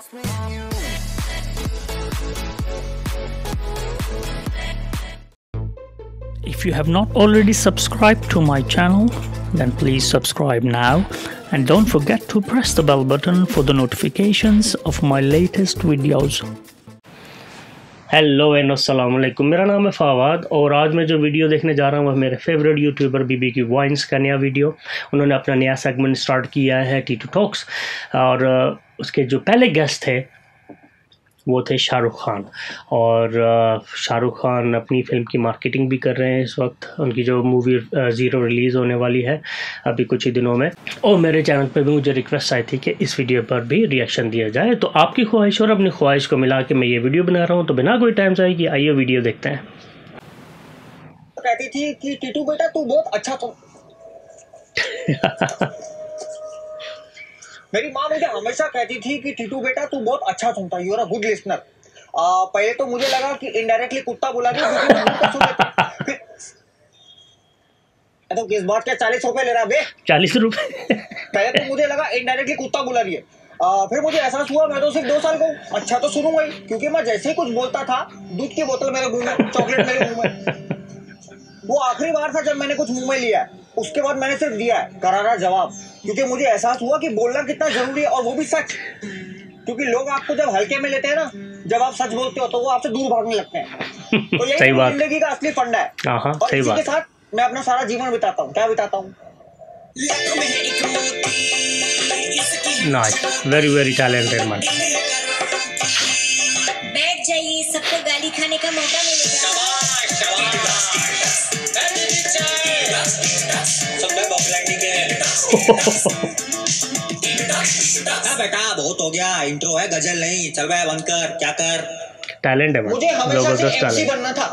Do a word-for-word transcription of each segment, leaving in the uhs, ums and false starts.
If you have not already subscribed to my channel, then please subscribe now and don't forget to press the bell button for the notifications of my latest videos. Hello and अस्सलाम वालेकुम, मेरा नाम है फवाद और आज मैं जो video देखने जा रहा हूँ वह मेरे फेवरेट यूट्यूबर बीबी की वाइन्स का नया वीडियो। उन्होंने अपना नया सेगमेंट स्टार्ट किया है टीटू टॉक्स और उसके जो पहले गेस्ट थे वो थे शाहरुख खान। और शाहरुख खान अपनी फ़िल्म की मार्केटिंग भी कर रहे हैं इस वक्त। उनकी जो मूवी ज़ीरो रिलीज़ होने वाली है अभी कुछ ही दिनों में। और मेरे चैनल पे भी मुझे रिक्वेस्ट आई थी कि इस वीडियो पर भी रिएक्शन दिया जाए, तो आपकी ख्वाहिश और अपनी ख्वाहिश को मिला के मैं ये वीडियो बना रहा हूँ। तो बिना कोई टाइम जाए कि आइए वीडियो देखते हैं। कहती थी कि टीटू बेटा तू बहुत अच्छा था। मेरी माँ मुझे हमेशा कहती थी कि टीटू बेटा तू बहुत अच्छा सुनता है, you are a good listener. पहले तो मुझे लगा कि इनडायरेक्टली कुत्ता बुला रही है, तो किस बात के चालीस रुपए ले रहा बे? चालीस रुपए पहले तो मुझे लगा इनडायरेक्टली कुत्ता बुला रही है। आ, फिर मुझे एहसास हुआ मैं तो सिर्फ दो साल का हूँ, अच्छा तो सुनूंगा ही, क्योंकि मैं जैसे ही कुछ बोलता था दूध की बोतल मेरे मुंह में, चॉकलेट मेरे मुंह में। वो आखिरी बार था जब मैंने कुछ मुंह में लिया है, उसके बाद मैंने सिर्फ दिया है करारा जवाब, क्योंकि मुझे एहसास हुआ कि बोलना कितना जरूरी है, और वो भी सच। क्योंकि लोग आपको जब हल्के में लेते हैं ना, जब आप सच बोलते हो तो वो आपसे दूर भागने लगते हैं। तो यही जिंदगी का असली फंडा है। और इसी के साथ मैं अपना सारा जीवन बिताता हूँ। क्या बिताता हूँ? Nice, very very talented man. बैठ जाइए, सबको गाली खाने का मौका मिलेगा। बेटा बहुत हो गया, इंट्रो है, गजल नहीं। चल भाई बंद कर, क्या कर। टैलेंट है, मुझे हमेशा से एमसी बनना था।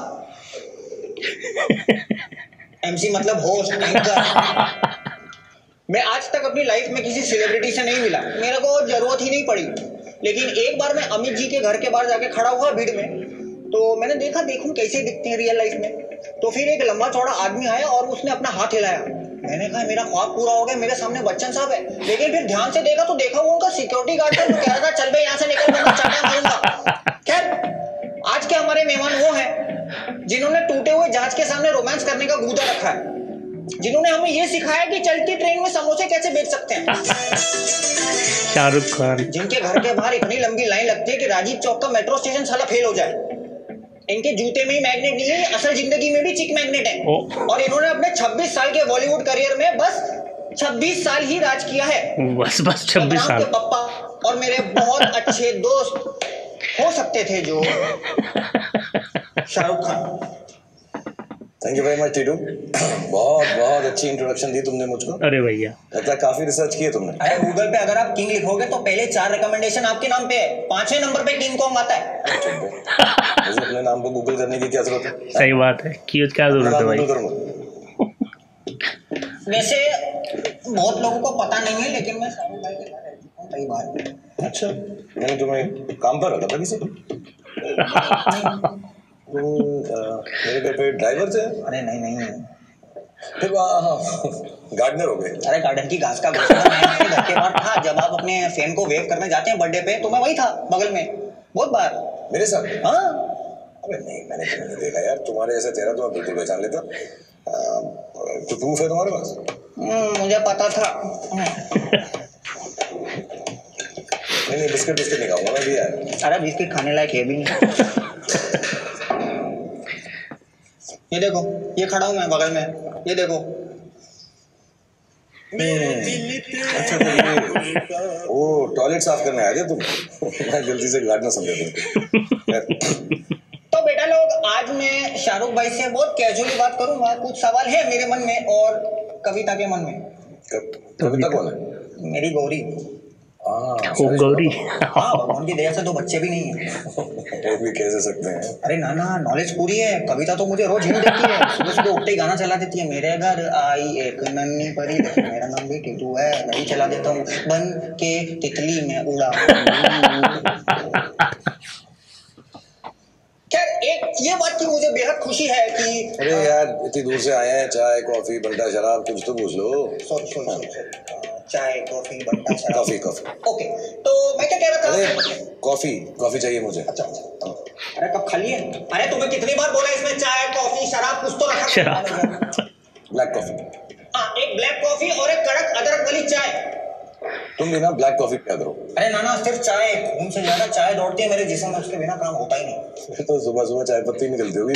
एमसी मतलब होस्ट, एंकर। मैं आज तक अपनी लाइफ में किसी सेलिब्रिटी से नहीं मिला, मेरे को जरूरत ही नहीं पड़ी। लेकिन एक बार मैं अमित जी के घर के बाहर जाके खड़ा हुआ भीड़ में, तो मैंने देखा देखूं कैसे दिखते हैं रियल लाइफ में। तो फिर एक लंबा चौड़ा आदमी आया और उसने अपना हाथ हिलाया। मैंने कहा मेरा ख्वाब पूरा हो गया, मेरे सामने बच्चन साहब है। लेकिन फिर ध्यान से देखा तो देखा वो उनका सिक्योरिटी गार्ड था, जो कह रहा था चल भाई यहाँ से निकल, वरना चाटा मारूंगा। खैर आज के हमारे मेहमान वो हैं जिन्होंने टूटे हुए जहाज के सामने रोमांस करने का गूदा रखा है, जिन्होंने हमें ये सिखाया कि चलती ट्रेन में समोसे कैसे बेच सकते हैं। शाहरुख खान, जिनके घर के बाहर इतनी लंबी लाइन लगती है कि राजीव चौक का मेट्रो स्टेशन साला फेल हो जाए। इनके जूते में ही मैग्नेट नहीं है, असल जिंदगी में भी चिक मैग्नेट है। और इन्होंने अपने छब्बीस साल के बॉलीवुड करियर में बस छब्बीस साल ही राज किया है। बस बस छब्बीस साल। पप्पा और मेरे बहुत अच्छे दोस्त हो सकते थे जो Shahrukh Khan. Thank you very much Titu, बहुत बहुत अच्छी इंट्रोडक्शन दी तुमने मुझको। अरे भैया, लगता है काफी रिसर्च की है तुमने। अरे गूगल पे अगर आप किंग लिखोगे तो पहले चार रिकमेंडेशन आपके नाम पे है, पांचवें नंबर पे किंग कॉन्ग आता है। मुझे अपने नाम को गूगल करने की क्या जरूरत है? सही बात है, की क्या जरूरत है भाई। वैसे बहुत लोगों को पता नहीं है, लेकिन मैं शाहरुख भाई के बारे में कई बार। अच्छा, मैंने तुम्हें काम पर रखा था किसी तो मेरे घर पे ड्राइवर थे? अरे नहीं नहीं, फिर गार्डनर हो गए। अरे गार्डन की घास का घोंसला मैं अपने घर के बाहर था। जब आप अपने फैन को वेव करने जाते हैं बर्थडे पे, तो मैं वही था बगल में बहुत बार। मेरे साथ? हाँ। अबे नहीं, मैंने क्यों नहीं देखा यार, तुम्हारे ऐसा चेहरा तो मैं बिल्कुल पहचान लेता। तो प्रूफ है तुम्हारे पास? मुझे पता था। नहीं नहीं, बिस्किट बिस्किट नहीं खाऊंगा मैं भी यार। अरे बिस्किट खाने लायक है भी नहीं। ये देखो, ये खड़ा हूँ मैं बगल में, ये देखो। अच्छा तो ये वो टॉयलेट साफ करने आए थे तुम? मैं जल्दी से गार्डनर समझा तुमको। तो बेटा लोग, आज मैं शाहरुख भाई से बहुत कैजुअली बात करूंगा। कुछ सवाल है मेरे मन में और कविता के मन में। कविता कौन है? मेरी गौरी। ओ गौरी। हाँ, भगवान की दया से तो बच्चे भी नहीं है। वो भी कैसे सकते हैं? अरे ना ना, नॉलेज पूरी है। कविता तो मुझे रोज हिंट देती है, सुबह सुबह उठते ही गाना चला देती है। मेरे घर आई एक नन्ही परी, मेरा नाम भी टीटू है, नहीं चला देता हूँ बन के तितली में उड़ा। खैर एक ये बात की मुझे बेहद खुशी है कि अरे यार इतनी दूर से आए हैं, चाय कॉफी बंटा शराब कुछ तो पूछ लो। सॉरी सॉरी चाय कॉफी बंटा शराब। कॉफी कॉफी ओके, तो मैं क्या कह रहा था? अरे कॉफी कॉफी चाहिए मुझे। अच्छा अच्छा। अरे कब खाली है? अरे तुम्हें कितनी बार बोला इसमें चाय कॉफी शराब कुछ तो रखा। शराब। Black coffee. हाँ एक ब्लैक कॉफी और एक कड़क अदरक वाली चाय। तुम भी ना ब्लैक कॉफी पिया करो। अरे नाना सिर्फ चाय, खून से ज्यादा चाय दौड़ती है मेरे जिस्म में, उसके बिना काम होता ही नहीं। तो सुबह सुबह चाय पत्ती निकलती होगी।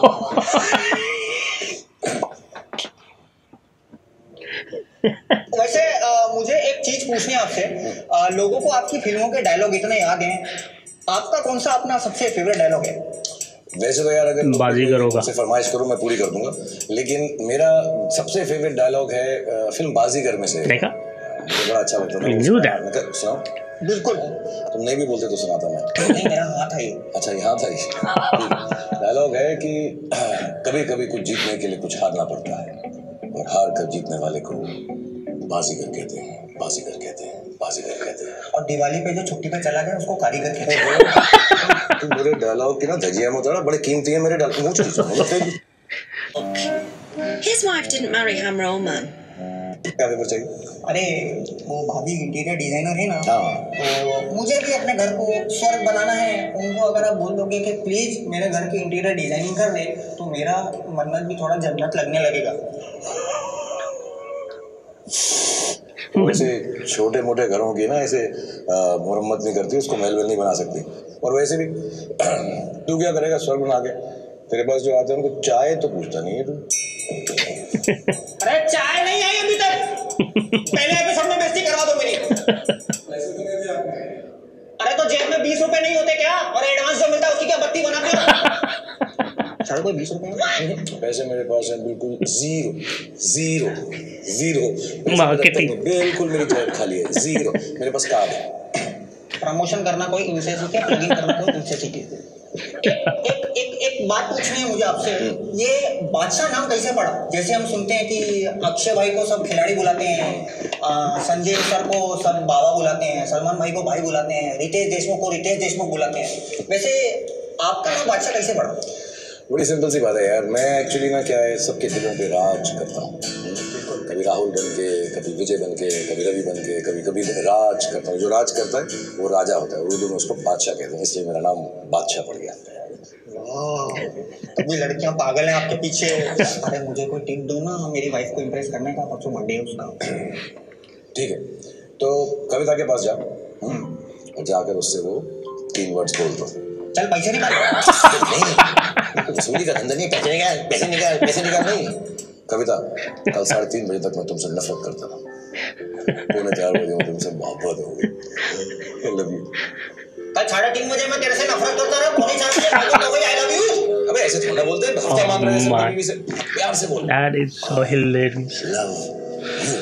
वैसे आ, मुझे एक चीज पूछनी है आपसे, आ, लोगों को आपकी फिल्मों के डायलॉग इतने याद हैं, आपका कौन सा अपना सबसे फेवरेट डायलॉग है? वैसे तो यार अगर बाजीगर होगा, मुझसे फरमाइश करो मैं पूरी कर दूंगा, लेकिन मेरा सबसे फेवरेट डायलॉग है फिल्म बाजीगर में से। देखा मुझे बड़ा अच्छा लगता था। सुनाओ। बिल्कुल। तुम नहीं भी बोलते तो सुनाता मैं। नहीं मेरा हाथ है। अच्छा यहाँ था ये डायलॉग है कि कभी कभी कुछ जीतने के लिए कुछ हारना पड़ता है और हार कर जीतने वाले को बाजीगर कहते हैं, बाजीगर कहते हैं, बाजीगर कहते हैं। और दिवाली पे जो छुट्टी पे चला गया उसको कारीगर कहते हैं। तुम मेरे डायलॉग की ना धजिया में उतारा, बड़े कीमती है मेरे dialogue. His wife didn't marry him, roll man. क्या पेपर चाहिए? अरे वो भाभी इंटीरियर डिजाइनर है ना, हाँ। तो मुझे भी अपने घर को स्वर्ग बनाना है। उनको अगर आप बोल दोगे कि प्लीज मेरे घर की इंटीरियर डिजाइनिंग कर दे, तो मेरा मन्नत भी थोड़ा जन्नत लगने लगेगा। वैसे छोटे मोटे घरों की ना ऐसे मुरम्मत नहीं करती, उसको महल नहीं बना सकती। और वैसे भी तू क्या करेगा स्वर्ग बना के? तेरे पास जो आते हैं उनको चाय तो पूछता नहीं है तू। अरे चाय नहीं आई अभी तक, पहले एपिसोड में बेइज्जती करवा दो मेरी। अरे तो जेब में बीस रुपए नहीं होते क्या? और एडवांस जो मिलता है उसकी क्या बत्ती बनाते हो? साढ़े कोई बीस रुपए पैसे मेरे पास है बिल्कुल जीरो जीरो जीरो मार्केटिंग बिल्कुल मेरी जेब खाली है, जीरो। मेरे पास कार्ड है। प्रमोशन करना कोई इनसे सीखे, प्लगिंग करना कोई इनसे सीखे। एक एक एक एक बात पूछनी है मुझे आपसे, ये बादशाह नाम कैसे पड़ा? जैसे हम सुनते हैं कि अक्षय भाई को सब खिलाड़ी बुलाते हैं, संजय सर को सब बाबा बुलाते हैं, सलमान भाई को भाई बुलाते हैं, रितेश देशमुख को रितेश देशमुख बुलाते हैं, वैसे आपका नाम बादशाह कैसे पड़ा? बड़ी सिंपल सी बात है यार, मैं एक्चुअली ना क्या है सबके दिलों पे राज करता हूँ। कभी राहुल बन के, कभी विजय बन के, कभी रवि बन के, कभी कभी राज करता हूँ। जो राज करता है वो राजा होता है, उर्दू में उसको बादशाह कहते हैं, इसलिए मेरा नाम बादशाह पड़ गया। तभी लड़कियां पागल हैं आपके पीछे। अरे मुझे कोई टिप दो ना, मेरी वाइफ को इम्प्रेस करने का, परसों बर्थडे है उसका। ठीक है, तो कविता के पास जा और जाकर उससे वो तीन वर्ड्स बोल दो। चल पैसे निकाल। नहीं वसूली का धंधा नहीं, पैसे निकाल पैसे निकाल पैसे निकाल नहीं। कविता, कल साढ़े तीन बजे तक मैं तुमसे नफरत करता था, पौने चार बजे मैं तुमसे मोहब्बत हो गई। I love you. कल साढ़े तीन बजे मैं तेरे से नफरत करता रहा, पौने चार बजे मोहब्बत हो गई। I love you. अबे ऐसे थोड़ा बोलते हैं, हफ्ता मांग रहे हैं बीवी से, प्यार से बोल। That is so hilarious. Love you.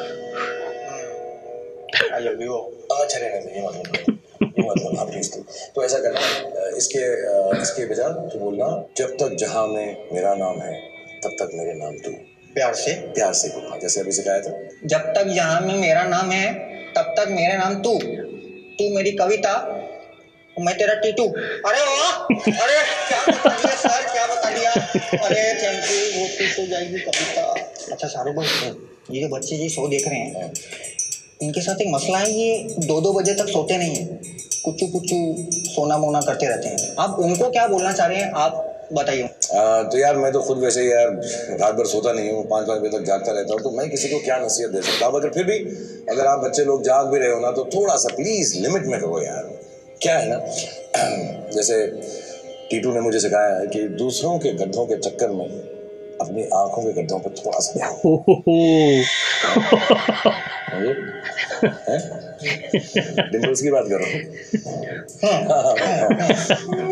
I love you. अच्छा नहीं नहीं ये मतलब मतलब आप प्लीज तो ऐसा करना, इसके इसके बजाय तो बोलना, जब तक जहां में मेरा नाम है तब तक मेरे नाम तू। प्यार से प्यार से बोलना, जैसे अभी सिखाया था। जब तक जहां में मेरा नाम है तब तक मेरा नाम तू, तू मेरी कविता, मैं तेरा टीटू। अरे वाह, अरे क्या बता दिया सर, क्या बता दिया। अरे थैंक यू, वो टीटू जाएगी कविता। अच्छा शाहरुख भाई, ये जो बच्चे जी शो देख रहे हैं, इनके साथ एक मसला है, ये दो दो बजे तक सोते नहीं है, कुचू कुचू सोना मोना करते रहते हैं। आप उनको क्या बोलना चाह रहे हैं, आप बताइए। तो यार मैं तो खुद वैसे ही यार रात भर सोता नहीं हूँ, पाँच पाँच बजे तक जागता रहता हूँ, तो मैं किसी को क्या नसीहत दे सकता हूँ। अगर फिर भी अगर आप बच्चे लोग जाग भी रहे हो ना, तो थोड़ा सा प्लीज लिमिट में करो यार। क्या है ना, जैसे टीटू ने मुझे सिखाया है कि दूसरों के गड्ढों के चक्कर में अपनी आंखों के गड्ढों पर थोड़ा सा डिम्पल्स की बात कर रहा हूँ।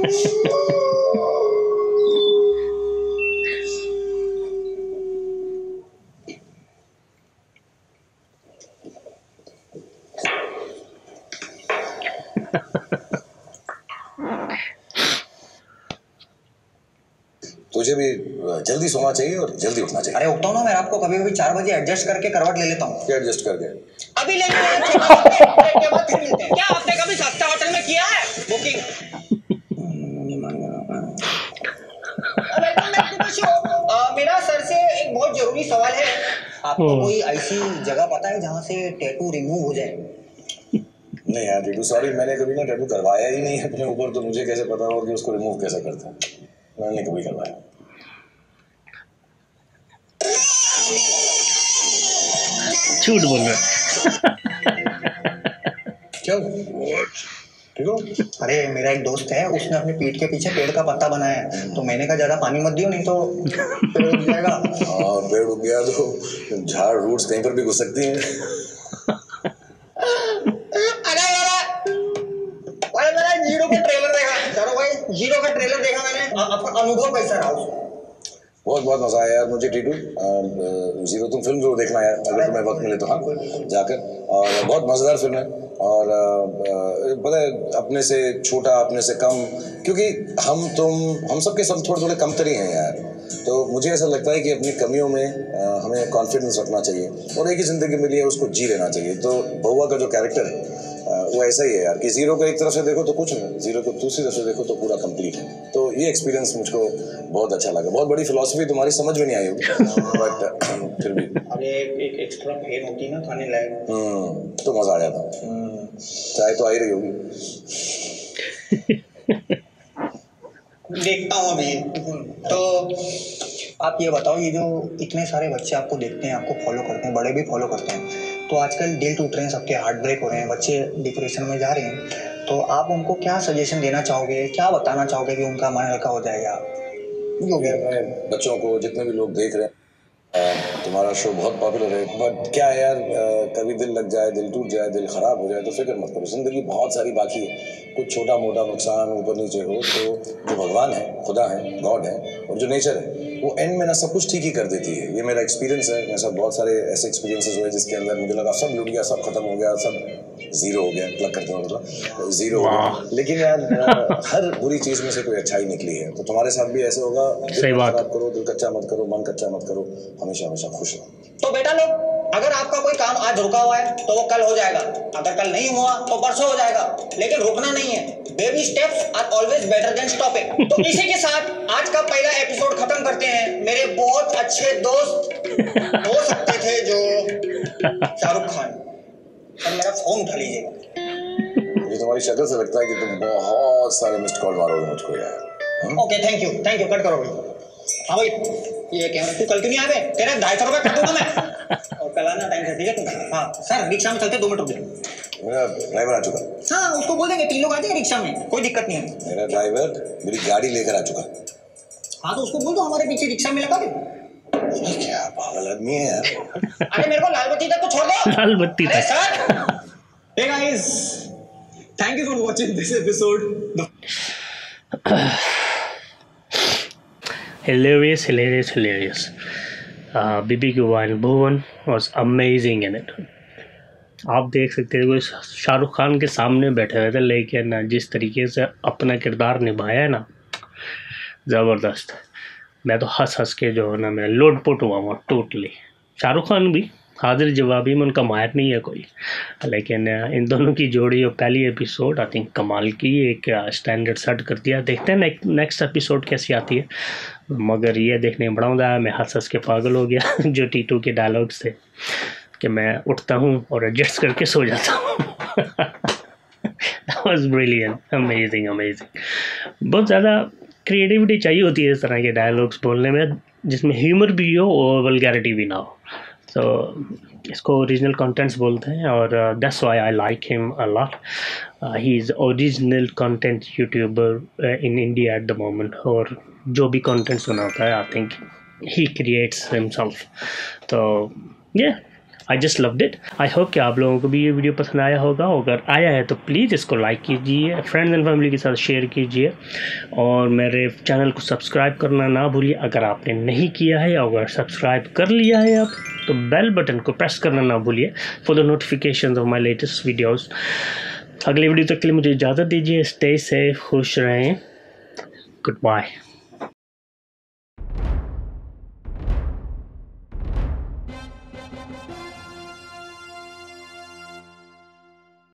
तुझे भी जल्दी सोना चाहिए और जल्दी उठना चाहिए। अरे उठता हूँ ना मैं, आपको कभी कभी चार बजे एडजस्ट करके करवट ले लेता हूँ। क्या एडजस्ट करके? अभी ले लेंगे, के बाद फिर मिलते हैं। क्या आपने कभी सस्ता होटल में किया है बुकिंग? मेरा सर से एक बहुत जरूरी सवाल है, आपको कोई ऐसी जगह पता है जहाँ से टैटू रिमूव हो जाए? नहीं यार टीटू सॉरी, मैंने कभी ना टैटू करवाया ही नहीं है अपने ऊपर, तो मुझे कैसे पता होगा कि उसको रिमूव कैसे करते हैं। मैंने कभी करवाया। झूठ बोल रहा है। क्यों? ठीक हो? अरे मेरा एक दोस्त है, उसने अपनी पीठ के पीछे पेड़ का पत्ता बनाया है, तो मैंने कहा ज्यादा पानी मत दियो नहीं तो पेड़ उग जाएगा। हाँ पेड़ उग गया तो झाड़ रूट्स कहीं पर भी घुस सकती हैं। अरे भाई मैंने जीरो का ट्रेलर देखा, चलो भाई जीरो का ट्रेलर देखा मैंने, आपका अनुभव कैसा रहा उसमें? बहुत बहुत मजा आया यार मुझे टीटू। जीरो तुम फिल्म जरूर देखना यार, अगर तुम्हें वक्त मिले तो हाँ जाकर, और बहुत मज़ेदार फिल्म है। और पता है अपने से छोटा अपने से कम, क्योंकि हम तुम हम सब के सब थोड़े थोड़े कमतरी हैं यार, तो मुझे ऐसा लगता है कि अपनी कमियों में आ, हमें कॉन्फिडेंस रखना चाहिए और एक ही ज़िंदगी मिली है उसको जी लेना चाहिए। तो बउआ का जो कैरेक्टर है वो ऐसा ही है यार कि जीरो को एक तरफ से देखो तो कुछ नहीं, जीरो को दूसरी तरफ से देखो तो पूरा कंप्लीट है। तो ये एक्सपीरियंस मुझको बहुत अच्छा लगा। बहुत बड़ी फिलॉसफी तुम्हारी समझ में नहीं आई होगी बट फिर भी अरे एक एक्स्ट्रा पेन होती ना खाने लायक, हम्म तो मजा आ जाता। चाय तो आ ही रही होगी। देखता हूँ अभी। तो आप ये बताओ, ये जो इतने सारे बच्चे आपको देखते हैं, आपको फॉलो करते हैं, बड़े भी फॉलो करते हैं, तो आजकल दिल टूट रहे हैं, सबके हार्ट ब्रेक हो रहे हैं, बच्चे डिप्रेशन में जा रहे हैं, तो आप उनको क्या सजेशन देना चाहोगे, क्या बताना चाहोगे कि उनका मन हल्का हो जाएगा? जो भी बच्चों को जितने भी लोग देख रहे हैं, तुम्हारा शो बहुत पॉपुलर है, बट क्या है यार, कभी दिल लग जाए, दिल टूट जाए, दिल खराब हो जाए तो फिक्र मत करो, जिंदगी बहुत सारी बाकी है। कुछ छोटा मोटा नुकसान ऊपर नीचे हो तो जो भगवान है, खुदा है, गॉड है, और जो नेचर है वो एंड में ना सब कुछ ठीक ही कर देती है। ये मेरा एक्सपीरियंस है। मेरे साथ बहुत सारे ऐसे एक्सपीरियंसेस हुए जिसके अंदर मुझे लगा सब लूट गया, सब खत्म हो गया, सब जीरो हो गया, प्लग करते हो जीरो हो गया, लेकिन यार हर बुरी चीज में से कोई अच्छाई निकली है। तो तुम्हारे साथ भी ऐसे होगा। सही बात करो, दिल कच्चा मत करो, मन कच्चा मत करो, हमेशा हमेशा खुश रहो। तो बेटा लोग, अगर आपका कोई काम आज रुका हुआ है तो वो कल हो जाएगा, अगर कल नहीं हुआ तो परसों हो जाएगा, लेकिन रुकना नहीं है। Baby steps are always better than stopping. तो इसी के साथ आज का पहला एपिसोड खत्म करते हैं। मेरे बहुत अच्छे दोस्त हो सकते थे जो शाहरुख खान, और मेरा फोन उठा लीजिएगा। मुझे तुम्हारी शक्ल से लगता है कि तुम बहुत सारे मिस्ड कॉल मारोगे मुझको यार। Okay thank you thank you, cut करो भाई। हाँ भाई ये कैमरा, तू कल क्यों नहीं आए? तेरे ढाई सौ रुपये कर दूंगा मैं, और कल आना टाइम से, ठीक है तुम? हाँ सर रिक्शा में चलते, दो मिनट रुक जाए। मेरा ड्राइवर आ चुका। हाँ उसको बोल देंगे तीन लोग आ जाए रिक्शा में, कोई दिक्कत नहीं है। मेरा ड्राइवर मेरी गाड़ी लेकर आ चुका। हाँ तो उसको बोल दो हमारे पीछे रिक्शा में लगा दे। क्या पागल आदमी है यार। अरे मेरे को लाल बत्ती तक तो छोड़ दो। लाल बत्ती तक। Sir hey guys, thank you for watching this episode. Hilarious, hilarious, hilarious. Uh, B B Q Wine Bhuvan was amazing in it. आप देख सकते हो शाहरुख खान के सामने बैठे हुए थे, लेकिन जिस तरीके से अपना किरदार निभाया है ना, ज़बरदस्त। मैं तो हंस हंस के जो है ना, मैं लोटपोट हुआ हूँ टोटली। शाहरुख खान भी हाजिर जवाबी में, उनका मायर नहीं है कोई, लेकिन इन दोनों की जोड़ी और पहली एपिसोड आई थिंक कमाल की, एक स्टैंडर्ड सेट कर दिया। देखते हैं नेक्स्ट एपिसोड कैसी आती है, मगर ये देखने में बड़ा मजा आया। मैं हंस हंस के पागल हो गया जो टीटू के डायलॉग्स थे कि मैं उठता हूँ और एडजस्ट करके सो जाता हूँ। That was brilliant, amazing, amazing. बहुत ज़्यादा क्रिएटिविटी चाहिए होती है इस तरह के डायलॉग्स बोलने में, जिसमें ह्यूमर भी हो और वल्गैरिटी भी ना हो। तो इसको ओरिजिनल कंटेंट्स बोलते हैं, और that's why I like him a lot. He is original content YouTuber in India at the moment, और जो भी कंटेंट्स बनाता है I think he creates himself. तो ये I just loved it. I hope कि आप लोगों को भी ये वीडियो पसंद आया होगा। अगर आया है तो प्लीज़ इसको लाइक कीजिए, फ्रेंड्स एंड फैमिली के साथ शेयर कीजिए, और मेरे चैनल को सब्सक्राइब करना ना भूलिए अगर आपने नहीं किया है। अगर सब्सक्राइब कर लिया है आप तो बेल बटन को प्रेस करना ना भूलिए for the notification of my latest videos. अगली वीडियो तक के लिए मुझे इजाज़त दीजिए। स्टे सेफ, खुश रहें। Good bye.